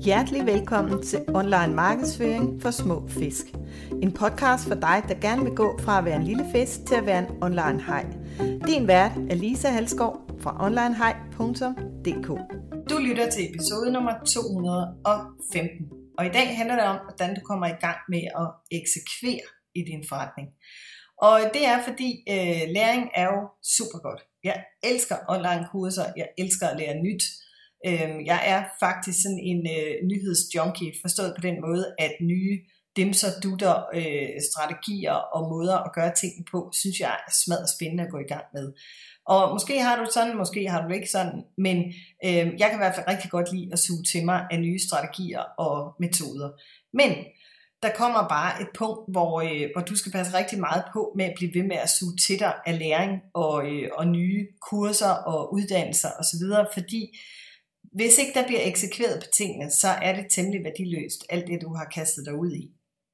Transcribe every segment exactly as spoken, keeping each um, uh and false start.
Hjertelig velkommen til Online Markedsføring for Små Fisk. En podcast for dig, der gerne vil gå fra at være en lille fisk til at være en online haj. Din vært er Lisa Halskov fra online haj punktum d k. Du lytter til episode nummer to hundrede og femten, og i dag handler det om, hvordan du kommer i gang med at eksekvere i din forretning. Og det er fordi øh, læring er jo super godt. Jeg elsker online kurser, jeg elsker at lære nyt. Jeg er faktisk sådan en øh, nyhedsjunkie, forstået på den måde, at nye dimser, dutter, øh, strategier og måder at gøre tingene på, synes jeg er smadret spændende at gå i gang med. Og måske har du sådan, måske har du ikke sådan, men øh, jeg kan i hvert fald rigtig godt lide at suge til mig af nye strategier og metoder. Men der kommer bare et punkt, hvor, øh, hvor du skal passe rigtig meget på med at blive ved med at suge til dig af læring og, øh, og nye kurser og uddannelser osv., fordi hvis ikke der bliver eksekveret på tingene, så er det temmelig værdiløst, alt det du har kastet dig ud i.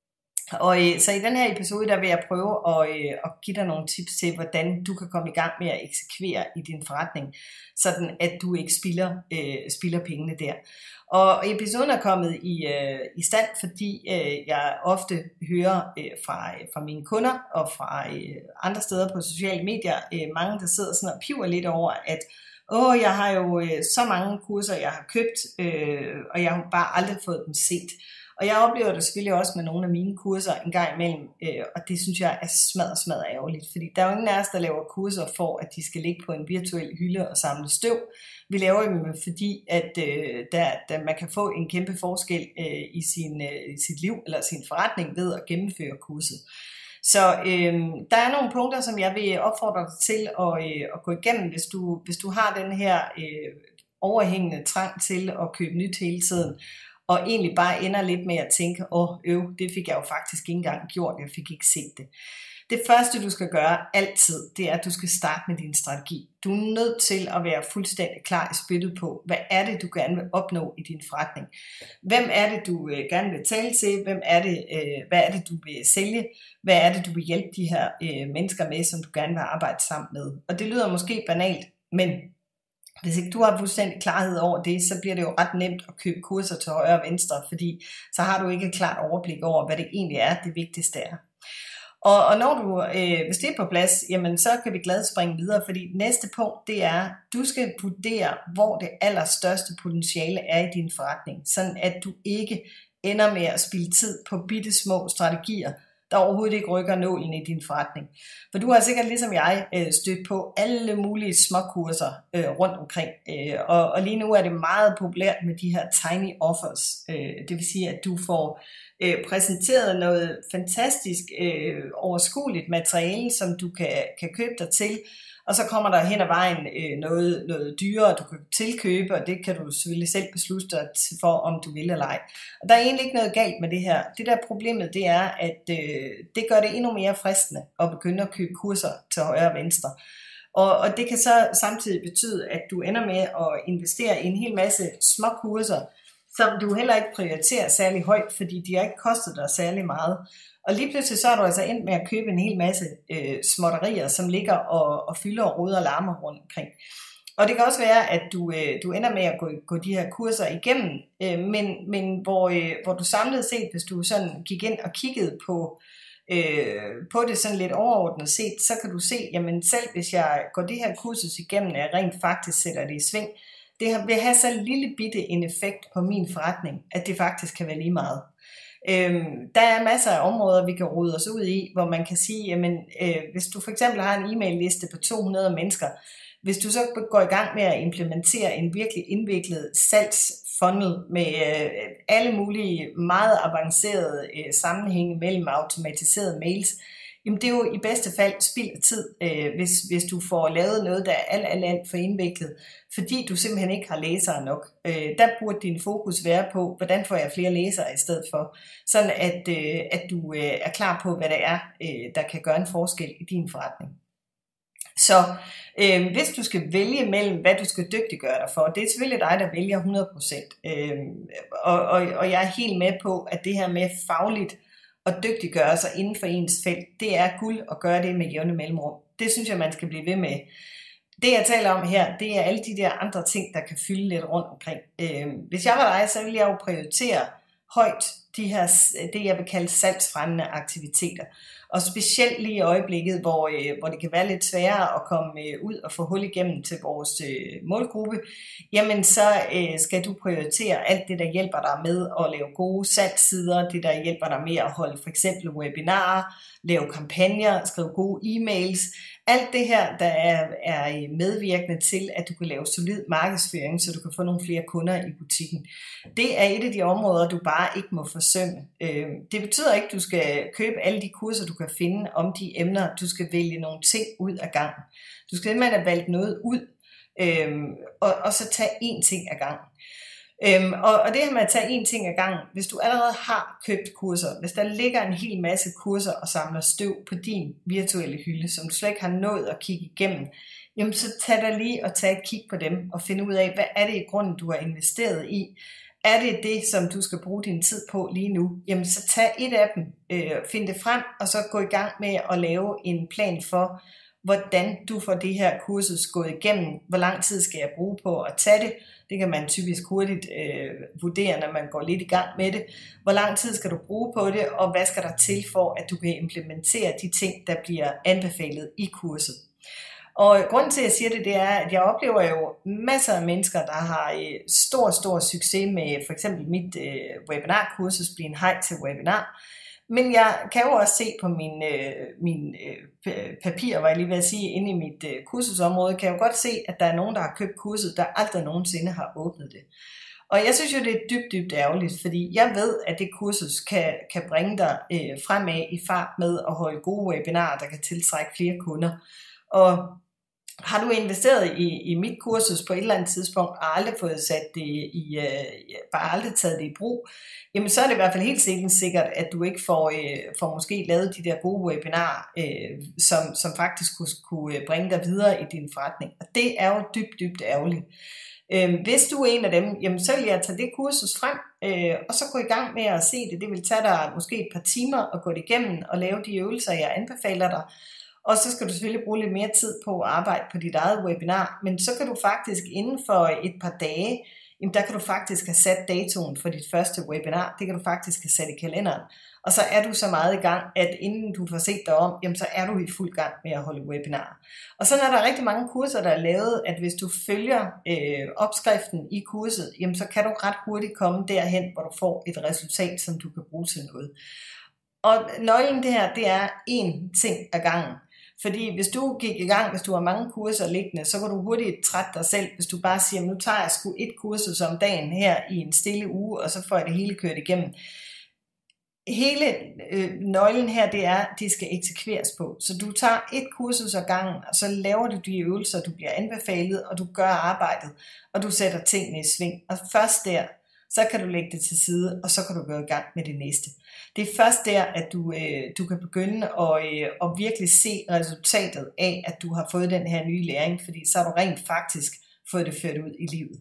Og øh, så i den her episode, der vil jeg prøve at, øh, at give dig nogle tips til, hvordan du kan komme i gang med at eksekvere i din forretning, sådan at du ikke spilder, øh, spilder pengene der. Og episoden er kommet i, øh, i stand, fordi øh, jeg ofte hører øh, fra, fra mine kunder og fra øh, andre steder på sociale medier, øh, mange der sidder sådan og piver lidt over, at Åh, oh, jeg har jo øh, så mange kurser, jeg har købt, øh, og jeg har bare aldrig fået dem set. Og jeg oplever det selvfølgelig også med nogle af mine kurser en gang imellem, øh, og det synes jeg er smadret, smadret ærgerligt. Fordi der er jo ingen af os, der laver kurser for, at de skal ligge på en virtuel hylde og samle støv. Vi laver dem, fordi at øh, der, der man kan få en kæmpe forskel øh, i, sin, øh, i sit liv eller sin forretning ved at gennemføre kurset. Så øh, der er nogle punkter, som jeg vil opfordre dig til at, øh, at gå igennem, hvis du, hvis du har den her øh, overhængende trang til at købe nyt hele tiden, og egentlig bare ender lidt med at tænke, åh, øv, det fik jeg jo faktisk ikke engang gjort, jeg fik ikke set det. Det første, du skal gøre altid, det er, at du skal starte med din strategi. Du er nødt til at være fuldstændig klar i spyttet på, hvad er det, du gerne vil opnå i din forretning. Hvem er det, du øh, gerne vil tale til? Hvem er det, øh, hvad er det, du vil sælge? Hvad er det, du vil hjælpe de her øh, mennesker med, som du gerne vil arbejde sammen med? Og det lyder måske banalt, men hvis ikke du har fuldstændig klarhed over det, så bliver det jo ret nemt at købe kurser til højre og venstre, fordi så har du ikke et klart overblik over, hvad det egentlig er, det vigtigste er. Og, og når du, øh, hvis det er på plads, jamen så kan vi glad springe videre, fordi næste punkt, det er, du skal vurdere, hvor det allerstørste potentiale er i din forretning, sådan at du ikke ender med at spilde tid på bitte små strategier, der overhovedet ikke rykker nålen i din forretning. For du har sikkert ligesom jeg øh, stødt på alle mulige småkurser øh, rundt omkring, øh, og, og lige nu er det meget populært med de her tiny offers, øh, det vil sige, at du får øh, præsenteret noget fantastisk øh, overskueligt materiale, som du kan, kan købe dig til, og så kommer der hen ad vejen øh, noget, noget dyrere, du kan tilkøbe, og det kan du selvfølgelig selv beslutte dig for, om du vil eller ej. Og der er egentlig ikke noget galt med det her. Det der problemet, det er, at øh, det gør det endnu mere fristende at begynde at købe kurser til højre og venstre. Og, og det kan så samtidig betyde, at du ender med at investere i en hel masse små kurser, som du heller ikke prioriterer særlig højt, fordi de har ikke kostet dig særlig meget. Og lige pludselig så er du altså endt med at købe en hel masse øh, småtterier, som ligger og, og fylder og roder og larmer rundt omkring. Og det kan også være, at du, øh, du ender med at gå, gå de her kurser igennem, øh, men, men hvor, øh, hvor du samlet set, hvis du sådan gik ind og kiggede på, øh, på det sådan lidt overordnet set, så kan du se, jamen selv hvis jeg går det her kursus igennem, at jeg rent faktisk sætter det i sving, det vil have så lille bitte en effekt på min forretning, at det faktisk kan være lige meget. Øhm, der er masser af områder, vi kan rode os ud i, hvor man kan sige, jamen, øh, hvis du for eksempel har en e-mail-liste på to hundrede mennesker, hvis du så går i gang med at implementere en virkelig indviklet salgsfunnel med øh, alle mulige meget avancerede øh, sammenhænge mellem automatiserede mails, jamen det er jo i bedste fald spild af tid, øh, hvis, hvis du får lavet noget, der er alt, alt, alt for indviklet, fordi du simpelthen ikke har læsere nok. Øh, der burde din fokus være på, hvordan får jeg flere læsere i stedet for, sådan at, øh, at du øh, er klar på, hvad det er, øh, der kan gøre en forskel i din forretning. Så øh, hvis du skal vælge mellem, hvad du skal dygtiggøre dig for, det er selvfølgelig dig, der vælger hundrede procent. Øh, og, og, og jeg er helt med på, at det her med fagligt at dygtiggøre sig inden for ens felt, det er guld at gøre det med jævne mellemrum. Det synes jeg, man skal blive ved med. Det jeg taler om her, det er alle de der andre ting, der kan fylde lidt rundt omkring. Øh, hvis jeg var dig, så ville jeg jo prioritere højt de her, det jeg vil kalde salgsfremmende aktiviteter. Og specielt lige i øjeblikket, hvor, øh, hvor det kan være lidt sværere at komme øh, ud og få hul igennem til vores øh, målgruppe, jamen så øh, skal du prioritere alt det, der hjælper dig med at lave gode salgssider, det der hjælper dig med at holde for eksempel webinarer, lave kampagner, skrive gode e-mails. Alt det her, der er, er medvirkende til, at du kan lave solid markedsføring, så du kan få nogle flere kunder i butikken. Det er et af de områder, du bare ikke må forsømme. Det betyder ikke, at du skal købe alle de kurser, du kan finde om de emner. Du skal vælge nogle ting ud af gangen. Du skal simpelthen have valgt noget ud, og, og så tage én ting ad gangen. Øhm, og, og det her med at tage én ting ad gangen, hvis du allerede har købt kurser, hvis der ligger en hel masse kurser og samler støv på din virtuelle hylde, som du slet ikke har nået at kigge igennem, jamen så tag dig lige og tag et kig på dem og finde ud af, hvad er det i grunden, du har investeret i. Er det det, som du skal bruge din tid på lige nu, jamen så tag et af dem, øh, find det frem, og så gå i gang med at lave en plan for, hvordan du får det her kursus gået igennem, hvor lang tid skal jeg bruge på at tage det. Det kan man typisk hurtigt øh, vurdere, når man går lidt i gang med det. Hvor lang tid skal du bruge på det, og hvad skal der til for, at du kan implementere de ting, der bliver anbefalet i kurset. Og grunden til, at jeg siger det, det er, at jeg oplever jo masser af mennesker, der har øh, stor, stor succes med for eksempel mit øh, webinarkursus, Bliv en hej til webinar. Men jeg kan jo også se på min, øh, min øh, papir, var jeg lige ved at sige, inde i mit øh, kursusområde, kan jeg jo godt se, at der er nogen, der har købt kurset, der aldrig nogensinde har åbnet det. Og jeg synes jo, det er dybt, dybt ærgerligt, fordi jeg ved, at det kursus kan, kan bringe dig øh, fremad i fart med at holde gode webinarer, der kan tiltrække flere kunder. Og har du investeret i, i mit kursus på et eller andet tidspunkt, og aldrig fået sat det i, øh, bare aldrig taget det i brug, jamen så er det i hvert fald helt sikkert, at du ikke får, øh, får måske lavet de der gode webinarer, øh, som, som faktisk kunne, kunne bringe dig videre i din forretning. Og det er jo dybt, dybt ærgerligt. Øh, hvis du er en af dem, jamen så vil jeg tage det kursus frem, øh, og så gå i gang med at se det. Det vil tage dig måske et par timer at gå det igennem og lave de øvelser, jeg anbefaler dig. Og så skal du selvfølgelig bruge lidt mere tid på at arbejde på dit eget webinar, men så kan du faktisk inden for et par dage, jamen der kan du faktisk have sat datoen for dit første webinar, det kan du faktisk have sat i kalenderen. Og så er du så meget i gang, at inden du får set dig om, jamen så er du i fuld gang med at holde webinar. Og så er der rigtig mange kurser, der er lavet, at hvis du følger øh, opskriften i kurset, jamen så kan du ret hurtigt komme derhen, hvor du får et resultat, som du kan bruge til noget. Og nøglen det her, det er én ting ad gangen. Fordi hvis du gik i gang, hvis du har mange kurser liggende, så kan du hurtigt trætte dig selv, hvis du bare siger, nu tager jeg sgu et kursus om dagen her i en stille uge, og så får jeg det hele kørt igennem. Hele øh, nøglen her, det er, at det skal eksekveres på. Så du tager et kursus ad gangen, og så laver du de øvelser, du bliver anbefalet, og du gør arbejdet, og du sætter tingene i sving. Og først der, så kan du lægge det til side, og så kan du gå i gang med det næste. Det er først der, at du, øh, du kan begynde at, øh, at virkelig se resultatet af, at du har fået den her nye læring, fordi så har du rent faktisk fået det ført ud i livet.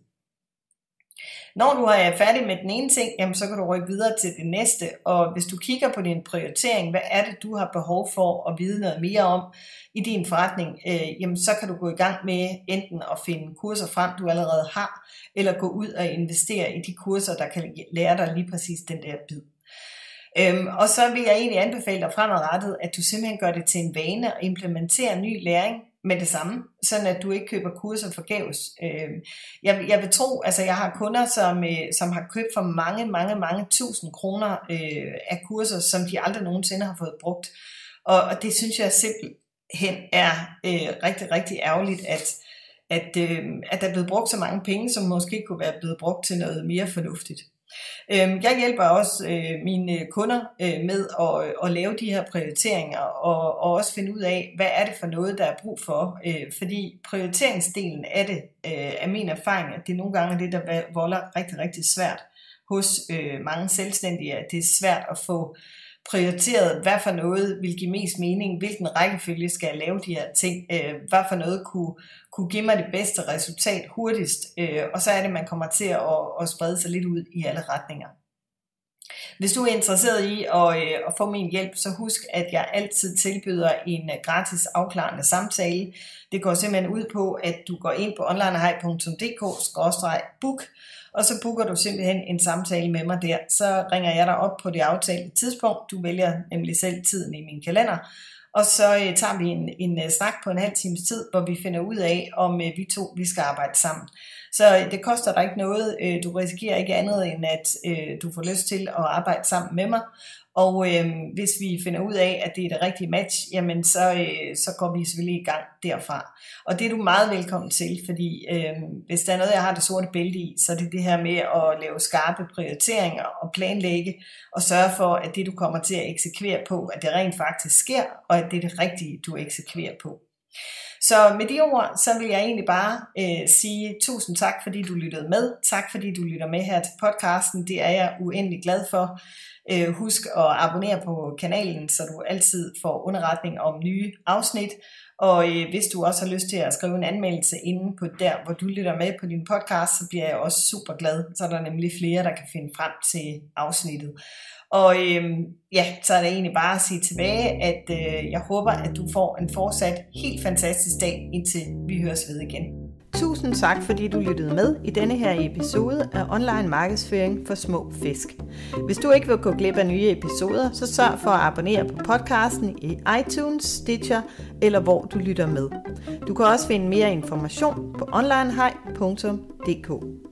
Når du er færdig med den ene ting, jamen, så kan du rykke videre til det næste, og hvis du kigger på din prioritering, hvad er det, du har behov for at vide noget mere om i din forretning, øh, jamen, så kan du gå i gang med enten at finde kurser frem, du allerede har, eller gå ud og investere i de kurser, der kan lære dig lige præcis den der bid. Øhm, og så vil jeg egentlig anbefale dig fremadrettet, at du simpelthen gør det til en vane og implementerer ny læring med det samme, sådan at du ikke køber kurser forgæves. Øhm, jeg, jeg vil tro, altså jeg har kunder, som, øh, som har købt for mange, mange, mange tusind kroner øh, af kurser, som de aldrig nogensinde har fået brugt. Og, og det synes jeg simpelthen er øh, rigtig, rigtig ærgerligt, at, at, øh, at der er blevet brugt så mange penge, som måske kunne være blevet brugt til noget mere fornuftigt. Jeg hjælper også øh, mine kunder øh, med at, at lave de her prioriteringer og, og også finde ud af, hvad er det for noget, der er brug for. Øh, fordi prioriteringsdelen af det øh, er min erfaring, at det nogle gange er det, der volder rigtig, rigtig svært hos øh, mange selvstændige. At det er svært at få prioriteret, hvad for noget vil give mest mening, hvilken rækkefølge skal jeg lave de her ting, øh, hvad for noget kunne, kunne give mig det bedste resultat hurtigst, øh, og så er det, man kommer til at, at sprede sig lidt ud i alle retninger. Hvis du er interesseret i at, øh, at få min hjælp, så husk, at jeg altid tilbyder en gratis afklarende samtale. Det går simpelthen ud på, at du går ind på onlinehej punktum d k skråstreg book, og så booker du simpelthen en samtale med mig der. Så ringer jeg dig op på det aftalte tidspunkt. Du vælger nemlig selv tiden i min kalender. Og så øh, tager vi en, en uh, snak på en halv times tid, hvor vi finder ud af, om øh, vi to vi skal arbejde sammen. Så øh, det koster dig ikke noget. Øh, du risikerer ikke andet, end at øh, du får lyst til at arbejde sammen med mig. Og øh, hvis vi finder ud af, at det er det rigtige match, jamen så, øh, så går vi selvfølgelig i gang derfra. Og det er du meget velkommen til, fordi øh, hvis der er noget, jeg har det sorte bælte i, så er det det her med at lave skarpe prioriteringer og planlægge, og sørge for, at det du kommer til at eksekvere på, at det rent faktisk sker, og at det er det rigtige, du eksekverer på. Så med de ord, så vil jeg egentlig bare øh, sige tusind tak, fordi du lyttede med. Tak, fordi du lytter med her til podcasten. Det er jeg uendelig glad for. Øh, husk at abonnere på kanalen, så du altid får underretning om nye afsnit. Og øh, hvis du også har lyst til at skrive en anmeldelse inde på der, hvor du lytter med på din podcast, så bliver jeg også super glad. Så er der nemlig flere, der kan finde frem til afsnittet. Og øh, ja, så er det egentlig bare at sige tilbage, at øh, jeg håber, at du får en fortsat helt fantastisk dag, indtil vi høres ved igen. Tusind tak, fordi du lyttede med i denne her episode af Online Markedsføring for Små Fisk. Hvis du ikke vil gå glip af nye episoder, så sørg for at abonnere på podcasten i iTunes, Stitcher eller hvor du lytter med. Du kan også finde mere information på onlinehej punktum d k.